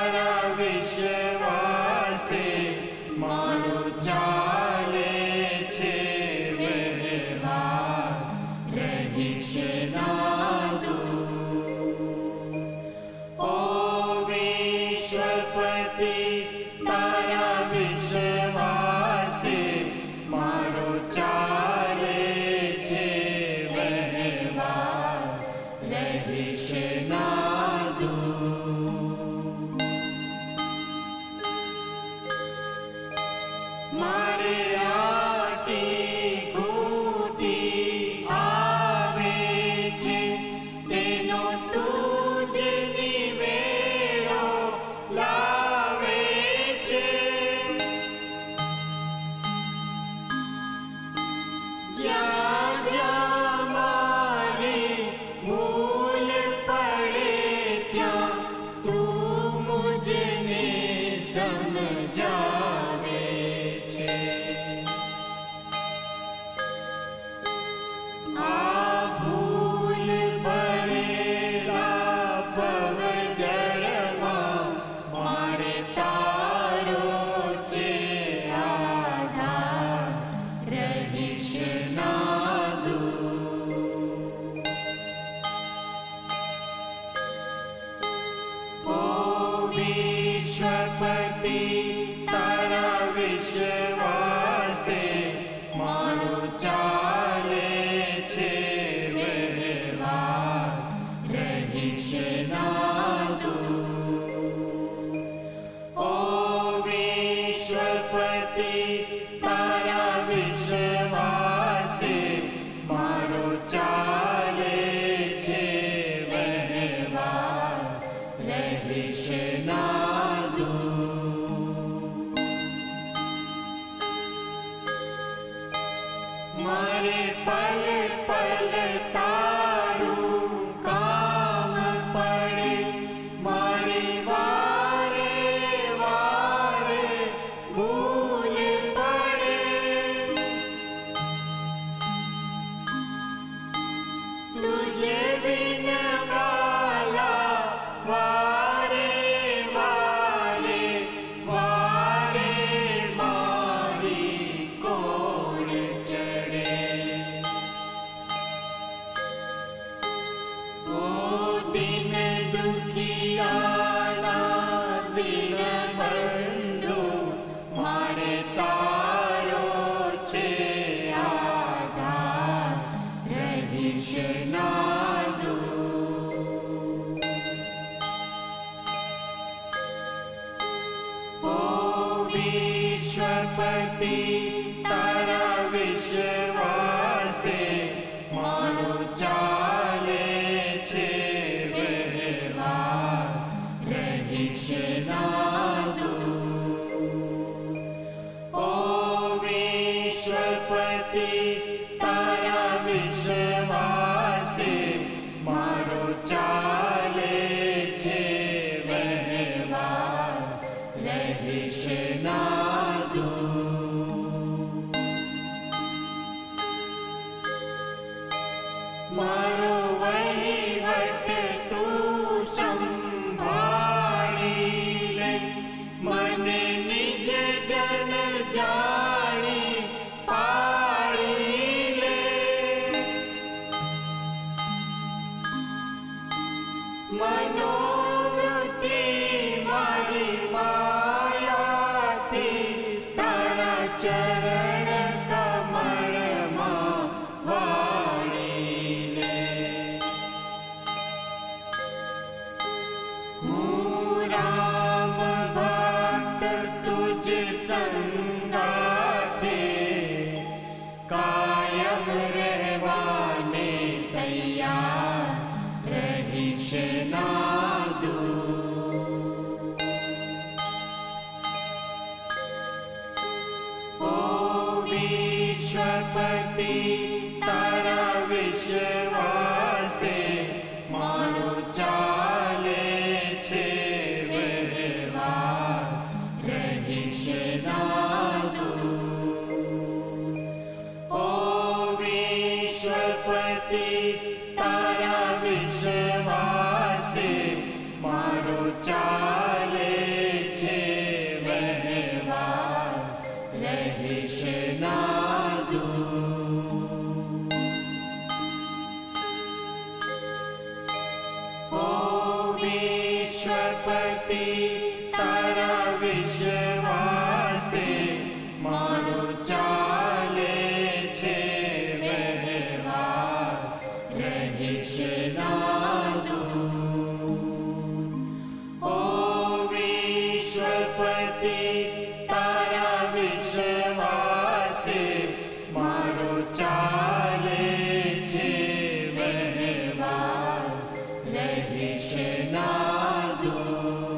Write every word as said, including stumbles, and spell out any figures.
तारा विश्वासे मारो चाले छे व्यवहार रहीश नादू। ओ विश्वपति तारा विश्वासे मारो चाले छे व्यवहार रहीश नादू। मारे आटी खूटी आवे छे तेनो तुझे निवेड़ो लावे छे। जा जा मारी भूल पड़े त्या तू मुझने समझावे छे। आ भूल भरेला भवजळमा मारे तारो छे आधार रहीश नादू। ओ विश्वपति तारा विश्वासे मारो चाले छे व्यवहार रहीश नादू। ओ विश्वपति तारा विश्वासे मारो चाले छे व्यवहार रहीश नादू। मारे पल पल तारू काम पड़े मारी वारे वारे भूल पड़े। तुझे बिन वाला वारे वारे वारे मारी कोण चढ़े। ओ दिन दुखियाना दिन बंधु मारे तारो छे आधार रहीश नादू। ओ विश्वपति तारा विश्वासे मारो चाले छे व्यवहार रहीश नादू। ओ विश्वपति तारा विश्वासे मारो चाले छे व्यवहार रहीश नादू। मारो वहीवट तू संभाળી ले मने निज जन जाणी पाड़ी ले। मनोवृत्ति मारी माया थी तारा चरण कमल मां वाणी ले। हूँ राम भक्त तुझ संगाथे कायम रहवाने तैयार रहीश नादू। ओ विश्वपति तारा विश्वासे मारो चाले छे व्यवहार रहीश नादू। ओ विश्वपति तारा विश्वासे मारो चाले ईश्वरपति तारा विश्वासे मारो चाले छे व्यवहार रहिश नादू ओ विश्वपति तारा विश्वासे मारो चाले छे व्यवहार रहिश नादू